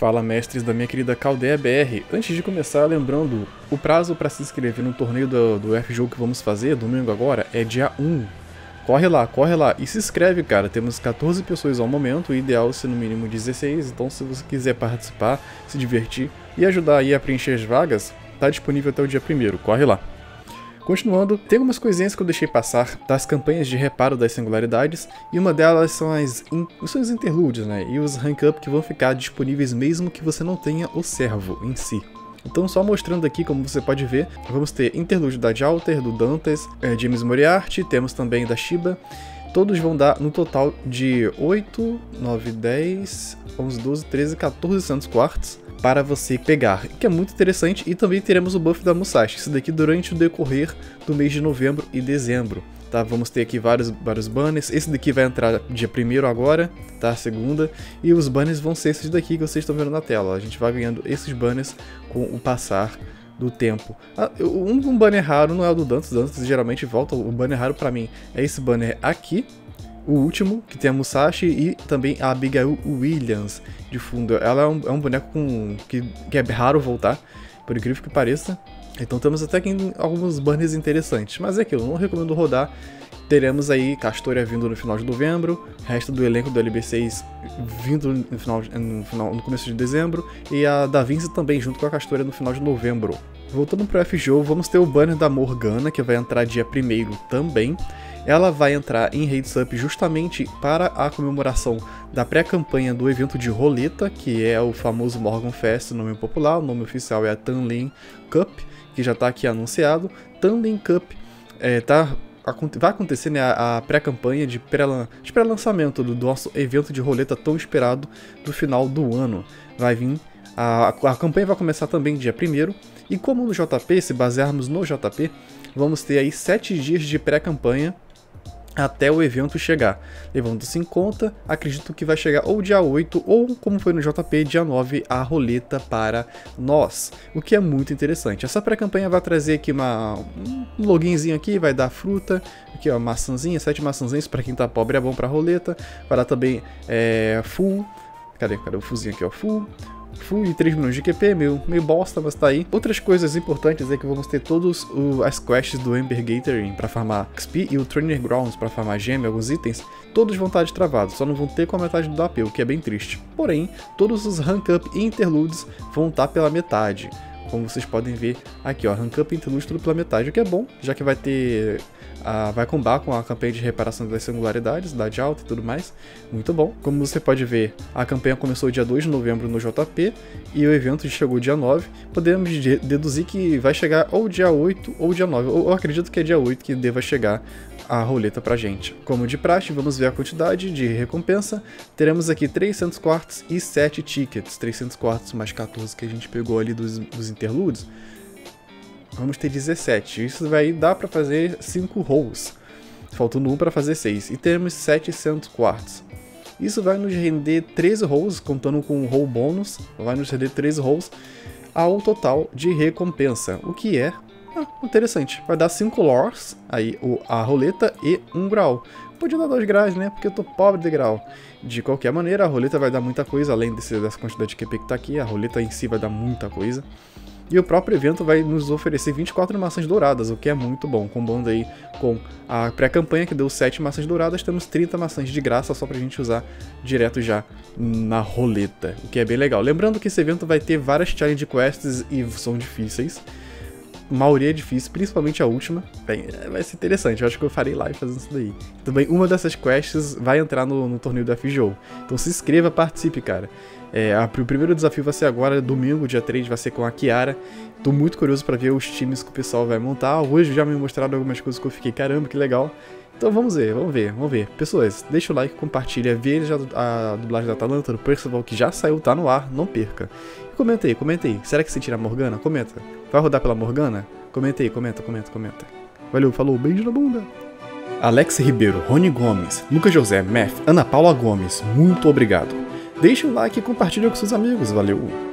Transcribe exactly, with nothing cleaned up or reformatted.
Fala, mestres da minha querida Caldeia B R. Antes de começar, lembrando, o prazo para se inscrever no torneio do, do F G O que vamos fazer, domingo agora, é dia um. Corre lá, corre lá e se inscreve, cara. Temos quatorze pessoas ao momento, o ideal é ser no mínimo dezesseis, então se você quiser participar, se divertir e ajudar aí a preencher as vagas, tá disponível até o dia primeiro, corre lá. Continuando, tem algumas coisinhas que eu deixei passar das campanhas de reparo das singularidades, e uma delas são as, in, são os interlúdios, né, e os rank up que vão ficar disponíveis mesmo que você não tenha o servo em si. Então, só mostrando aqui, como você pode ver, vamos ter interlúdio da Jalter, do Dantes, é, James Moriarty, temos também da Shiba. Todos vão dar no total de oito, nove, dez, onze, doze, treze, quatorze Santos Quartz para você pegar, que é muito interessante. E também teremos o buff da Musashi, isso daqui durante o decorrer do mês de novembro e dezembro. Tá, vamos ter aqui vários, vários banners. Esse daqui vai entrar dia primeiro agora, tá? Segunda. E os banners vão ser esses daqui que vocês estão vendo na tela. A gente vai ganhando esses banners com o passar do tempo. Ah, um, um banner raro não é o do Dantes. Dantes geralmente volta. O banner raro pra mim é esse banner aqui. O último, que tem a Musashi e também a Abigail Williams de fundo. Ela é um, é um boneco com, que, que é raro voltar, por incrível que pareça. Então temos até aqui alguns banners interessantes, mas é aquilo, não recomendo rodar. Teremos aí Castoria vindo no final de novembro, resto do elenco do L B seis vindo no, final, no, final, no começo de dezembro, e a Da Vinci também junto com a Castoria no final de novembro. Voltando pro F G O, vamos ter o banner da Morgana, que vai entrar dia primeiro também. Ela vai entrar em Raids Up justamente para a comemoração da pré-campanha do evento de roleta, que é o famoso Morgan Fest, o nome popular. O nome oficial é a Tanlin Cup, que já está aqui anunciado. Tanlin Cup é, tá, vai acontecer, né, a, a pré-campanha de pré-lançamento do nosso evento de roleta tão esperado do final do ano. Vai vir, a, a campanha vai começar também dia primeiro, e como no J P, se basearmos no J P, vamos ter aí sete dias de pré-campanha até o evento chegar. Levando-se em conta, acredito que vai chegar ou dia oito, ou como foi no J P, dia nove, a roleta para nós, o que é muito interessante. Essa pré-campanha vai trazer aqui uma, um loginzinho aqui, vai dar fruta, aqui ó, maçãzinha, sete maçãzinhas, para quem tá pobre é bom para roleta, vai dar também é, full, cadê, cadê o fullzinho aqui ó, full, Full e três milhões de Q P, meio, meio bosta, mas tá aí. Outras coisas importantes é que vamos ter todas as quests do Ember Gathering para farmar X P e o Trainer Grounds para farmar gem, alguns itens, todos vão estar destravados, só não vão ter com a metade do A P, o que é bem triste. Porém, todos os rank up e interludes vão estar pela metade. Como vocês podem ver aqui, ó, rank up e interludes tudo pela metade, o que é bom, já que vai ter... Uh, vai combar com a campanha de reparação das singularidades, da Jalta e tudo mais, muito bom. Como você pode ver, a campanha começou dia dois de novembro no J P e o evento chegou dia nove. Podemos de deduzir que vai chegar ou dia oito ou dia nove, eu acredito que é dia oito que deva chegar a roleta pra gente. Como de praxe, vamos ver a quantidade de recompensa. Teremos aqui trezentos quartz e sete tickets, trezentos quartz mais quatorze que a gente pegou ali dos, dos interludes. Vamos ter dezessete, isso vai dar para fazer cinco rolls, faltando um para fazer seis, e temos setecentos quartz. Isso vai nos render treze rolls, contando com o roll bônus, vai nos render treze rolls ao total de recompensa, o que é ah, interessante. Vai dar cinco lores, aí a roleta e um grau. Podia dar dois graus, né, porque eu tô pobre de grau. De qualquer maneira, a roleta vai dar muita coisa, além desse, dessa quantidade de Q P que tá aqui, a roleta em si vai dar muita coisa. E o próprio evento vai nos oferecer vinte e quatro maçãs douradas, o que é muito bom. Combando aí com a pré-campanha que deu sete maçãs douradas, temos trinta maçãs de graça só pra gente usar direto já na roleta, o que é bem legal. Lembrando que esse evento vai ter várias challenge quests e são difíceis. A maioria é difícil, principalmente a última. Bem, vai ser interessante, eu acho que eu farei live fazendo isso daí. Também uma dessas quests vai entrar no, no torneio do F G O. Então se inscreva, participe, cara. É, a, o primeiro desafio vai ser agora, domingo, dia três, vai ser com a Kiara. Tô muito curioso pra ver os times que o pessoal vai montar. Hoje já me mostraram algumas coisas que eu fiquei, caramba, que legal. Então vamos ver, vamos ver, vamos ver. Pessoas, deixa o like, compartilha, vê já a dublagem da Atalanta, do Percival, que já saiu, tá no ar, não perca. E comenta aí, comenta aí. Será que você tira a Morgana? Comenta. Vai rodar pela Morgana? Comenta aí, comenta, comenta, comenta. Valeu, falou, beijo na bunda. Alex Ribeiro, Rony Gomes, Lucas José, Meth, Ana Paula Gomes, muito obrigado. Deixe o like e compartilhe com seus amigos, valeu.